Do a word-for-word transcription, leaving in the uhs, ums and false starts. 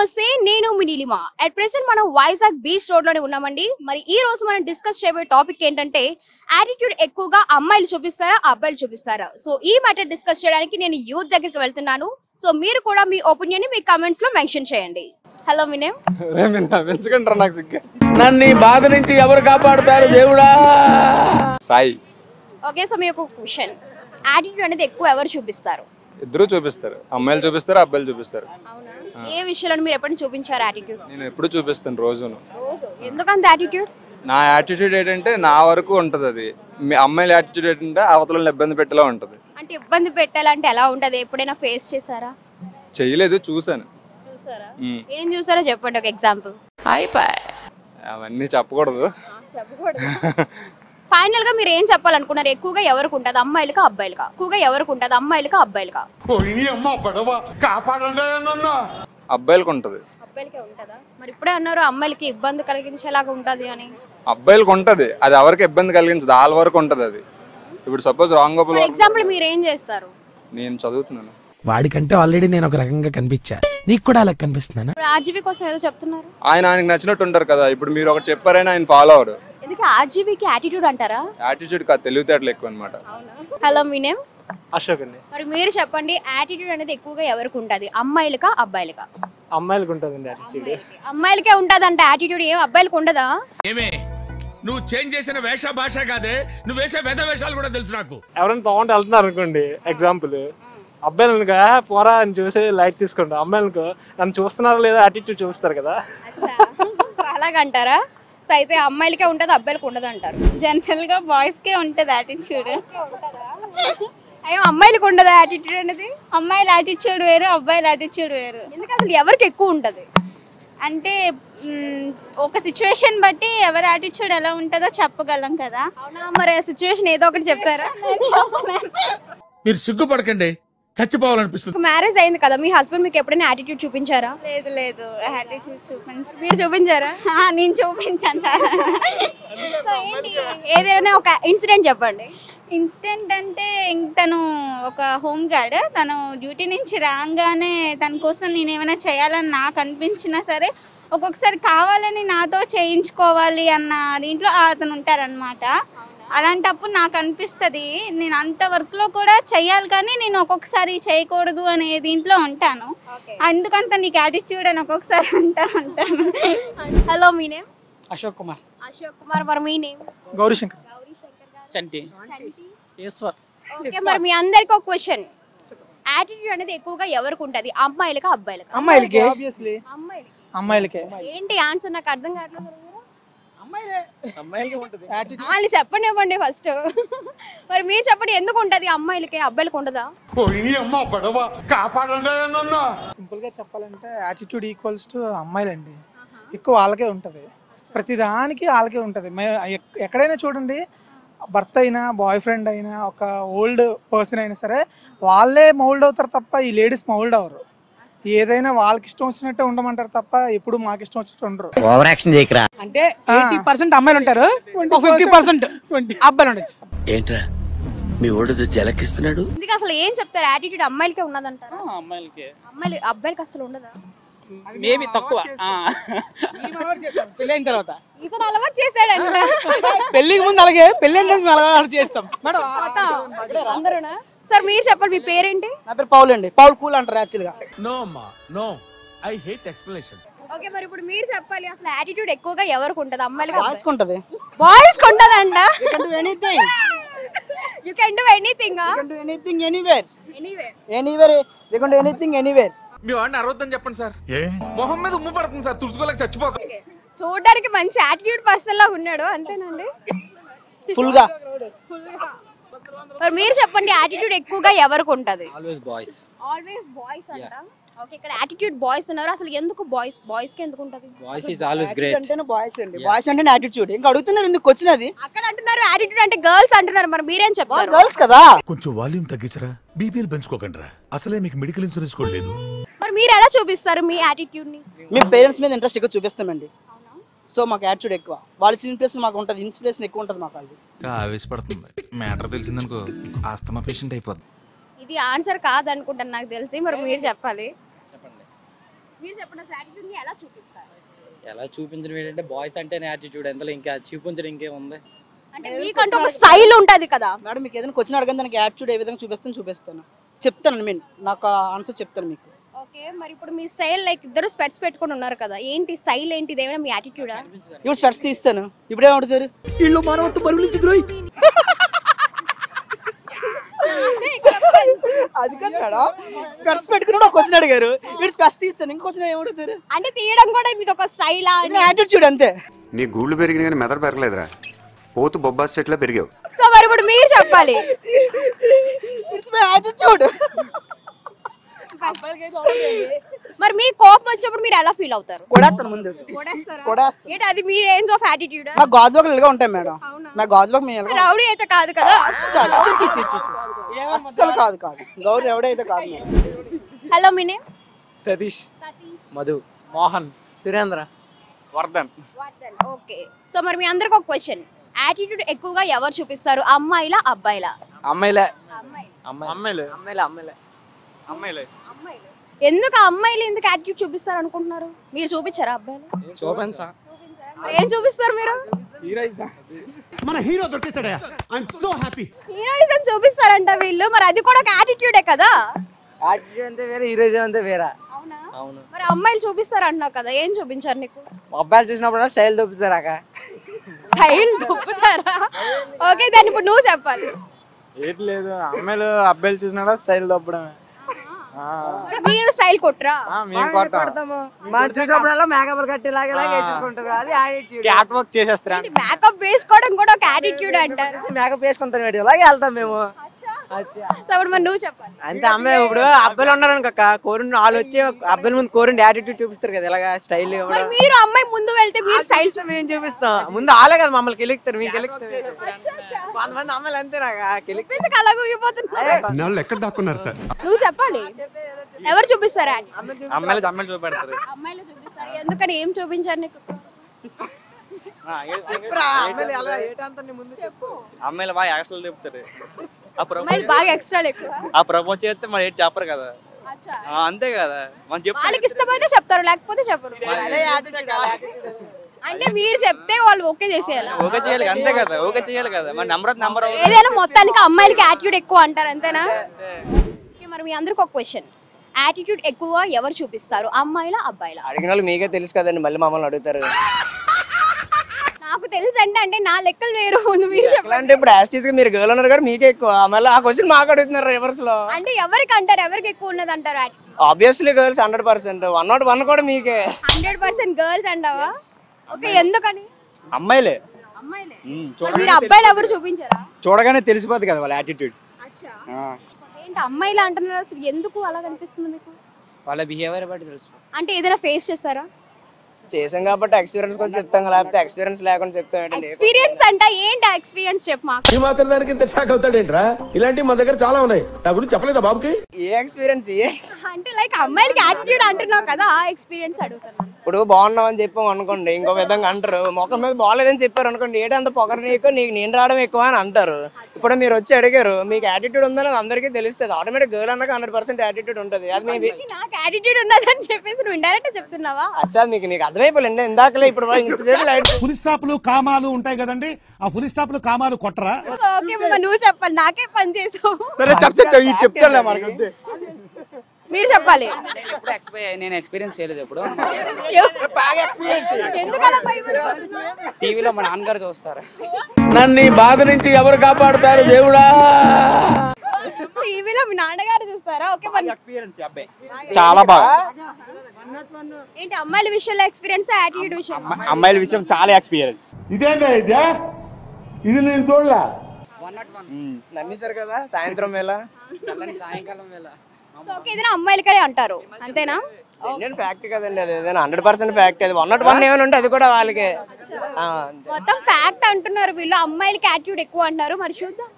నమస్తే నేను మీ Neelima at present మనం వైజాగ్ బీచ్ రోడ్ లోనే ఉన్నామండి. మరి ఈ రోజు మనం డిస్కస్ చేయబోయే టాపిక్ ఏంటంటే యాటిట్యూడ్ ఎక్కువగా అమ్మాయిలు చూపిస్తారా అబ్బాయిలు చూపిస్తారా. సో ఈ మ్యాటర్ డిస్కస్ చేయడానికి నేను యూత్ దగ్గరికి వెళ్తున్నాను. సో మీరు కూడా మీ ఒపీనియన్ ని మీ కామెంట్స్ లో మెన్షన్ చేయండి. హలో మీ నేమ్? పెంచుకుంటారా నాకు సిగ్గు. నన్ను బాధ నుంచి ఎవరు కాపాడుతారు దేవుడా? సాయి. ఓకే, సో మీ ఒక క్వశ్చన్, యాటిట్యూడ్ అనేది ఎక్కువ ఎవరు చూపిస్తారు? ఇద్దరు చూపిస్తారు, అమ్మాయిలు చూపిస్తారు అబ్బాయిలు చూపిస్తారు. అవునా? ఏ విషయాలను మీరు ఎప్పుడు చూపించారు యాటిట్యూడ్? నేను ఎప్పుడు చూపిస్తాను రోజును. రోజు ఎందుకంత యాటిట్యూడ్? నా యాటిట్యూడ్ ఏంటంటే నా వరకు ఉంటుంది, అది మీ అమ్మాయిల యాటిట్యూడ్ ఏంటంటే అవతలని ఇబ్బంది పెట్టేలా ఉంటుంది. అంటే ఇబ్బంది పెట్టాలంటే ఎలా ఉంటది? ఎప్పుడైనా ఫేస్ చేశారా? చేయలేదు, చూసాను. చూసారా? ఉమ్. ఏం చూసారో చెప్పండి ఒక ఎగ్జాంపుల్. అవన్నీ చెప్పకూడదు. చెప్పకూడదు. ఫైనల్ గా మీరు ఏం చెప్పాలనుకున్నారు? ఎక్కువగా ఎవరికి ఉంటది, అమ్మాయిలకా అబ్బాయిలకా? ఎక్కువగా ఎవరికి ఉంటది, అమ్మాయిలకా అబ్బాయిలకా? అబ్బాయిలకు ఉంటది. అబ్బాయిలకే ఉంటదా? మరి ఇప్పుడే అన్నారు అమ్మాయిలకి ఇబ్బంది కలిగించేలాగా ఉంటది అని. అబ్బాయిలకు ఉంటది, అది ఎవరికి ఇబ్బంది కలిగించదు, వాళ్ళ వరకు ఉంటది అది. ఇప్పుడు సపోజ్ రాంగ్ గోపాల్ ఎగ్జాంపుల్ మీరు ఏం చేస్తారు? నేను చదువుతున్నాను. వాడికంటే ఆల్రెడీ నేను ఒక రకంగా కనిపించా, నీకు కూడా అలా కనిపిస్తున్నానా? ఇప్పుడు ఆర్జీబీ కోసం ఏదో చెప్తున్నారు. ఆయన ఆయనకు నచ్చినట్టు ఉంటారు కదా. ఇప్పుడు మీరు ఒకటి చెప్పారైనా ఆయన ఫాలో అవరు. ఎందుకు ఆర్జీబీకి యాటిట్యూడ్ అంటారా? యాటిట్యూడ్ కాదు, తెలివితేటలు ఎక్కువ అనమాట. హలో మీ నేమ్? అశోక్ అండి. మరి మీరు చెప్పండి, యాటిట్యూడ్ అనేది ఎక్కువగా ఎవరికి ఉంటది, అమ్మాయిలకా అబ్బాయిలకా? అమ్మాయిలకు ఉంటుందండి యాటిట్యూడ్. అమ్మాయిలకే ఉంటదంట యాటిట్యూడ్, ఏం అబ్బాయిలకు ఉండదా? ఏమే నువ్వు చేంజ్ చేసిన వేష భాష కాదే, నువ్వు వేసే వేద వేషాలు కూడా తెలుసు నాకు. ఎవరైనా తోంటే వెళ్తున్నారు అనుకోండి, ఎగ్జాంపుల్ అబ్బాయిలనుక పోరా అని చూసి లైట్ తీసుకుంటా, అమ్మాయిలకు నన్ను చూస్తున్నారా లేదా యాటిట్యూడ్ చూపిస్తారు కదా. అలాగంటారా? సో అయితే అమ్మాయిలకే ఉంటది అబ్బాయిలకు ఉండదు అంటారు. జనరల్ గా బాయ్స్ కే ఉంటది యాటిట్యూడ్. అయ్యో అమ్మాయిలకు ఉండదా యాటిట్యూడ్ అనేది? అమ్మాయిల యాటిట్యూడ్ వేరు, అబ్బాయిల యాటిట్యూడ్ వేరు. ఎందుకు అసలు ఎవరికి ఎక్కువ ఉంటది? అంటే మ్, ఒక సిచ్యువేషన్ బట్టి ఎవరి యాటిట్యూడ్ ఎలా ఉంటుందో చెప్పగలం కదా. అవునా? మరి సిచ్యువేషన్ ఏదో ఒకటి చెప్తారా? మీరు సిగ్గుపడకండి, చచ్చిపోవాలనిపిస్తుంది. మ్యారేజ్ అయింది కదా, మీ హస్బెండ్ మీకు ఎప్పుడైనా యాటిట్యూడ్ చూపించారా? లేదు లేదు యాటిట్యూడ్ చూపించు. మీరు చూపించారా? ఆ, నేను చూపించాను చాలా. సో ఏంటి, ఏదైనా ఒక ఇన్సిడెంట్ చెప్పండి. ఇన్సిడెంట్ అంటే ఇంక తను ఒక హోమ్ గార్డ్, తను డ్యూటీ నుంచి రాగానే తన కోసం నేను ఏమైనా చేయాలని నాకు అనిపించినా సరే ఒక్కొక్కసారి కావాలని నాతో చేయించుకోవాలి అన్న దీంట్లో అతను ఉంటారనమాట. అలాంటప్పుడు నాకు అనిపిస్తుంది నేను అంత వర్క్లో కూడా చెయ్యాలి కానీ నేను ఒక్కొక్కసారి చేయకూడదు అనే దీంట్లో ఉంటాను. అందుకంత నీకు యాటిట్యూడ్ అని ఒక్కొక్కసారి అంటా ఉంటాను. హలో మీ నేమ్? అశోక్ కుమార్. అశోక్ కుమార్. మరి మీ నేమ్? గౌరీ శంకర్. చంటి. ఈశ్వర్. ఓకే, మరి మీ అందరికి ఒక క్వశ్చన్, యాటిట్యూడ్ అనేది ఎక్కువగా ఎవరికి ఉంటది, అమ్మాయిలకా అబ్బాయిలకా? అమ్మాయిలకి. ఆబ్వియస్లీ అమ్మాయిలకి. అమ్మాయిలకే. ఏంటి ఆన్సర్ నాకు అర్థం కావట్లేదు. అమ్మాయిలకే ఉంటుంది యాటిట్యూడ్. వాళ్ళు చెప్పండి ఇవ్వండి ఫస్ట్. మరి మీరు చెప్పండి, ఎందుకు ఉంటది అమ్మాయిలకి అబ్బాయిలకు ఉండదా? సింపుల్ గా చెప్పాలంటే యాటిట్యూడ్ ఈక్వల్స్ టు అమ్మాయిలండి, ఎక్కువ వాళ్ళకే ఉంటుంది. ప్రతిదానికి వాళ్ళకే ఉంటుంది. ఎక్కడైనా చూడండి, భర్త అయినా బాయ్ ఫ్రెండ్ అయినా ఒక ఓల్డ్ పర్సన్ అయినా సరే వాళ్ళే మౌల్డ్ అవుతారు తప్ప ఈ లేడీస్ మౌల్డ్ అవ్వరు. ఏదైనా వాళ్ళకి ఇష్టం వచ్చినట్టే ఉండమంటారు తప్ప ఎప్పుడు మాకు ఇష్టం వచ్చినట్టు ఉండరు. ఓవర్ యాక్షన్ చేయకరా. అంటే ఎయిటీ పర్సెంట్ అమ్మాయిలు ఉంటారు, ఫిఫ్టీ పర్సెంట్ అబ్బాయిలు ఉండొచ్చు. ఏంట్రా మీ ఓడితో జలకిస్తున్నాడు? ఎందుకు అసలు ఏం చెప్తారు, యాటిట్యూడ్ అమ్మాయిలకే ఉన్నదంటారా? అమ్మాయిలకి అమ్మాయిలు అబ్బాయిలకి అసలు ఉండదా? మేబీ తక్కువ. పెళ్ళైన తర్వాత ఇతను అలవాటు చేశాడంట. పెళ్లికి ముందు అలాగే, పెళ్ళైన తర్వాత మేము అలవాటు చేస్తాం. అందరూనా? సార్ మీరు చెప్పండి, మీ పేరేంటి? నా పేరు పౌల్ అండి. పౌల్ కూల్ అంటారు యాక్చువల్ గా. నో అమ్మా no, I hate explanation. Okay, మరి ఇప్పుడు మీరు చెప్పాలి, అసలు యాటిట్యూడ్ ఎక్కువగా ఎవరికి ఉంటది, అమ్మాయిలకి బాయ్స్ కి ఉంటది. బాయ్స్ కి ఉంటదంట. You can do anything. You can do anything. You can do anything anywhere. Anyway. Anywhere. You can do anything anywhere. మీ వాడిని అరవద్దని చెప్పండి సార్. మొహం మీద ఉమ్ము పడుతుంది సార్, తుడుచుకోలేక చచ్చిపోతుంది. చూడడానికి మంచి యాటిట్యూడ్ పర్సన్ లా ఉన్నాడు, అంతేనండి? ఫుల్ గా. మరి మీరు చెప్పండి, యాటిట్యూడ్ ఎక్కువగా ఎవరికి ఉంటది? Always boys. ఆల్వేస్ బాయ్స్ అంట. ఓకే, ఇక్కడ యాటిట్యూడ్ బాయ్స్ ఉన్నారు, అసలు ఎందుకు బాయ్స్ బాయ్స్ కి ఎందుకు ఉంటది? Boys is always great. అంటేనే బాయ్స్ అండి. బాయ్స్ అంటే యాటిట్యూడ్. ఇంకా అడుగుతున్నారు ఎందుకు వచ్చినది? అక్కడ అంటున్నారు యాటిట్యూడ్ అంటే గర్ల్స్ అంటున్నారు, మరి మీరేం చెప్తారు? గర్ల్స్ కదా. కొంచెం వాల్యూమ్ తగ్గించరా, బీపీఎల్ పెంచుకోకండిరా, అసలే మీకు మెడికల్ ఇన్సూరెన్స్ కూడా లేదు. మరి మీరు ఎలా చూపిస్తారు మీ యాటిట్యూడ్ ని? మీ పేరెంట్స్ మీద ఇంట్రెస్ట్ ఎక్కువ చూపిస్తామండి. సో మాకు యాటిట్యూడ్ ఎక్కువ, వాళ్ళ ఇన్స్పిరేషన్ మాకు ఉంటుంది, ఇన్స్పిరేషన్ ఎక్కువ ఉంటుంది మాకు. అది ఆవేశపడుతుంది, మ్యాటర్ తెలిసిందనుకో ఆస్తమా పేషెంట్ అయిపోతుంది. ఇది ఆన్సర్ కాదనుకుంటాను నాకు తెలిసి, మరి మీరు చెప్పాలి. మీరు చెప్పండి అసలు యాటిట్యూడ్ ని ఎలా చూపిస్తారు? ఎలా చూపించడం ఏంటంటే బాయ్స్ అంటేనే యాటిట్యూడ్, ఎందులో ఇంకా చూపించడం ఇంకేముంది. అంటే మీకంటే ఒక స్టైల్ ఉంటది కదా మేడం. మీకు ఏదైనా క్వశ్చన్ అడగని దానికి యాటిట్యూడ్ ఏ విధంగా చూపిస్తాను చూపిస్తాను చెప్తాను. మీన్ నాకు ఆన్సర్ చెప్తాను మీకు. ఓకే, మరి ఇప్పుడు మీ స్టైల్ లైక్ ఇద్దరు స్పెట్స్ పెట్టుకొని ఉన్నారు కదా, ఏంటి స్టైల్ ఏంటి? ఇదేమైనా మీ యాటిట్యూడా? ఇప్పుడు స్పెట్స్ తీస్తాను, ఇప్పుడు ఏమంటారు? ఇల్లు మానవత్వ పరుగులించి ద్రోహి. అది కాదు మేడం, స్పెట్స్ పెట్టుకుని ఒక క్వశ్చన్ అడిగారు, ఇప్పుడు స్పెట్స్ తీస్తాను, ఇంకో క్వశ్చన్ ఏమడుగుతారు? అంటే తీయడం కూడా మీది ఒక స్టైలా? యాటిట్యూడ్ అంతే. నీ గూళ్ళు పెరిగిన కానీ మెదడు పెరగలేదురా, పోతు బొబ్బాస్ చెట్లా పెరిగావు. సో మరి ఇప్పుడు మీరు చెప్పాలి. It's my attitude. మరి మీ కోపం వచ్చినప్పుడు మీరు ఎలా ఫీల్ అవుతారు? కొడేస్తాను ముందు, కొడేస్తాను. ఏంటి అది మీ రేంజ్ ఆఫ్ యాటిట్యూడ్? మా గాజువాకలు ఇలాగా ఉంటాయి మేడం, మా గాజువాక మేము ఇలాగా. రౌడీ అయితే కాదు కదా? అస్సలు కాదు కాదు గౌరీ ఎవడైతే కాదు మేడం. హలో మీ name? Satish, Satish, Madhu, Mohan, Surendra, Vardhan. Vardhan. Okay, so మరి మీ అందరికి ఒక క్వశ్చన్, యాటిట్యూడ్ ఎక్కువగా ఎవరు చూపిస్తారు, అమ్మాయిలా అబ్బాయిలా? అమ్మాయిలే. అమ్మాయి. అమ్మాయిలే అమ్మాయిలే అమ్మాయిలే అమ్మాయిలే అమ్మాయిలు. ఎందుకు అమ్మాయిలు ఎందుకు యాటిట్యూడ్ చూపిస్తారు అనుకుంటున్నారు? మీరు చూపించారా అబ్బాయిలు? చూపించా. మరి ఏం చూపిస్తారు మీరు? మన హీరో దొరికేస్తాడయ్యా, ఐఎమ్ సో హ్యాపీ. హీరోయిజం చూపిస్తారంట వీళ్ళు, మరి అది కూడా ఒక యాటిట్యూడే కదా? యాటిట్యూడ్ అంతే వేరే, హీరోయిజం అంతే వేరే. అవునా? అవును. మరి అమ్మాయిలు చూపిస్తారు అంటున్నావు కదా, ఏం చూపించారు నీకు? అబ్బాయిలు చూసినప్పుడు స్టైల్ చూపిస్తారాక. స్టైల్ చూపుతారా? ఓకే, దాన్ని ఇప్పుడు నువ్వు చెప్పాలి. ఏంటి లేదు, అమ్మాయిలు అబ్బాయిలు చూసినా స్టైల్ తప్పడమే. మరి మీరు స్టైల్ కొట్టరా? మేము కొడతాము, మనం చూసినప్పుడల్లా మేకప్ కట్టేలాగా వేసేసుకుంటారు, అది యాటిట్యూడ్. క్యాట్ వర్క్ చేసేస్తారా? మేకప్ వేసుకోవడం కూడా ఒక యాటిట్యూడ్ అంటారు. మేకప్ వేసుకుంటాం, అలాగే వెళ్తాం మేము. సో ఇప్పుడు మరి నువ్వు చెప్పాలి. అంతే. అమ్మాయి ఇప్పుడు అబ్బాయిలు ఉన్నారు అనుకో, కోరుండి వాళ్ళు వచ్చి అబ్బాయిల ముందు కోరుండి యాటిట్యూడ్ చూపిస్తారు కదా, ఇలాగా స్టైల్. మరి మీరు అమ్మాయి ముందు వెళ్తే మీరు స్టైల్ మేము చూపిస్తాం, ముందు వాళ్ళే కదా మమ్మల్ని కెలుగుతారు, మీకు కెలుగుతారు. కొంతమంది అమ్మాయిలు అంతే నాకు అలాగ ఊగిపోతున్నారు. ఎక్కడ దాక్కున్నారు సార్? నువ్వు చెప్పాలి, ఎవరు చూపిస్తారా? అమ్మాయిలు అమ్మాయిలు చూపెడతారు. అమ్మాయిలు చూపిస్తారు. ఎందుకని ఏం చూపించారు నీకు? అమ్మాయిలు బాగా యాక్చువల్ చెప్తారు. అమ్మాయిలు బాగా ఎక్స్ట్రా ఎక్కువ. ఆ ప్రపోజ్ చేస్తే మరి ఏంటి చెప్పరు కదా, అంతే కదా. మనం చెప్పు, వాళ్ళకి ఇష్టమైతే చెప్తారు, లేకపోతే చెప్పరు. అంటే మీరు చెప్తే వాళ్ళు ఓకే చేసేయాలి. ఓకే చేయాలి, అంతే కదా. ఓకే చేయాలి కదా, మరి నెంబర్ నెంబర్ ఏదైనా మొత్తానికి అమ్మాయిలకి యాటిట్యూడ్ ఎక్కువ అంటారు, అంతేనా? మరి మీ అందరికి ఒక క్వశ్చన్, యాటిట్యూడ్ ఎక్కువ ఎవరు చూపిస్తారు, అమ్మాయిలా అబ్బాయిలా? అడిగిన వాళ్ళు మీకే తెలుసు కదండి, మళ్ళీ మమ్మల్ని అడుగుతారు. నాకు తెలుసు అంటే అంటే నా లెక్కలు వేరు. మీరు చెప్పండి. అంటే ఇప్పుడు యాస్టీస్ గా మీరు గర్ల్ ఉన్నారు కదా, మీకే ఎక్కువ, మళ్ళీ ఆ క్వశ్చన్ మాకు అడుగుతున్నారు రివర్స్ లో. అంటే ఎవరికి అంటారు, ఎవరికి ఎక్కువ ఉన్నది అంటారు attitude? Obviously girls hundred percent, one not one కూడా మీకే. హండ్రెడ్ పర్సెంట్ గర్ల్స్ అంటావా? ఓకే, ఎందుకని? అమ్మాయిలే. అమ్మాయిలే. మీరు అబ్బాయిలు ఎవరు చూపించారా? చూడగానే తెలిసిపోద్ది కదా వాళ్ళ యాటిట్యూడ్. ఏంటి అమ్మాయిలు అంటున్నారు, అసలు ఎందుకు అలా కనిపిస్తుంది మీకు? వాళ్ళ బిహేవియర్ బట్టి తెలుసు. అంటే ఏదైనా ఫేస్ చేస్తారా? చేసాం కాబట్టి ఎక్స్పీరియన్స్ కోసం చెప్తాం, లేకపోతే ఎక్స్పీరియన్స్ లేకుండా చెప్తాం ఏంటండి. ఎక్స్పీరియన్స్ అంటే ఏంటి? ఎక్స్పీరియన్స్ చెప్పు మాకు. ఈ మాత్రం దానికి ఇంత షాక్ అవుతాడేంట్రా? ఇలాంటివి మా దగ్గర చాలా ఉన్నాయి, నా గురించి చెప్పలేదా బాబుకి? ఏ ఎక్స్పీరియన్స్? ఏ అంటే లైక్ అమ్మాయిలకి యాటిట్యూడ్ అంటున్నావు కదా, ఆ ఎక్స్పీరియన్స్ అడుగుతున్నాను. ఇప్పుడు బాగున్నావు అని చెప్పాం అనుకోండి, ఇంకో విధంగా అంటారు. మొఖం మీద బాగాలేదని చెప్పారు అనుకోండి, ఏంటి అంత పొగరు నీకు, నీకు నేను రావడం ఎక్కువ అని అంటారు. ఇప్పుడు మీరు వచ్చి అడిగారు, మీకు యాటిట్యూడ్ ఉందని అందరికీ తెలుస్తుంది. ఆటోమేటిక్ గర్ల్ అన్నాక హండ్రెడ్ పర్సెంట్ యాటిట్యూడ్ ఉంటుంది. అది మీ నాకు యాటిట్యూడ్ ఉన్నదని చెప్పేసి నువ్వు ఇండైరెక్ట్ చెప్తున్నావా? అచ్చా, మీకు మీకు అర్థమైపోయింది ఇందాకలే. ఇప్పుడు ఇంతసేపు లైట్ ఫుల్ స్టాప్లు కామాలు ఉంటాయి కదండి, ఆ ఫుల్ స్టాప్లు కామాలు కొట్టరా? ఓకే మామ, నువ్వు చెప్పాలి, నాకే పని చేసావు. చెప్తాను మనకి. మీరు చెప్పాలి. నేను ఎక్స్పీరియన్స్ చేయలేదు ఎప్పుడు. ఎందుకలా భయపడిపోతున్నావు? టీవీలో మా నాన్నగారు చూస్తారు. నన్ను ఈ బాధ నుంచి ఎవరు కాపాడుతారు దేవుడా? టీవీలో మీ నాన్నగారు చూస్తారా? ఓకే, చాలా బాగా. ఏంటి అమ్మాయిల విషయంలో ఎక్స్పీరియన్స్, యాటిట్యూడ్ విషయం? అమ్మాయిల విషయం చాలా ఎక్స్పీరియన్స్. ఇదేందా ఇదే, ఇది నేను చూడలే. నమ్మేశారు కదా, సాయంత్రం వేళ, సాయంకాలం వేళ. ఓకే, ఏదైనా అమ్మాయిలకనే అంటారు, అంతేనా? నేను ఫ్యాక్ట్ కదండి, అది ఏదైనా హండ్రెడ్ పర్సెంట్ ఫ్యాక్ట్. అది వన్ నాట్ వన్ ఏమైనా ఉంటే అది కూడా వాళ్ళకే. మొత్తం ఫ్యాక్ట్ అంటున్నారు వీళ్ళు, అమ్మాయిలకి యాటిట్యూడ్ ఎక్కువ అంటారు. మరి చూద్దాం.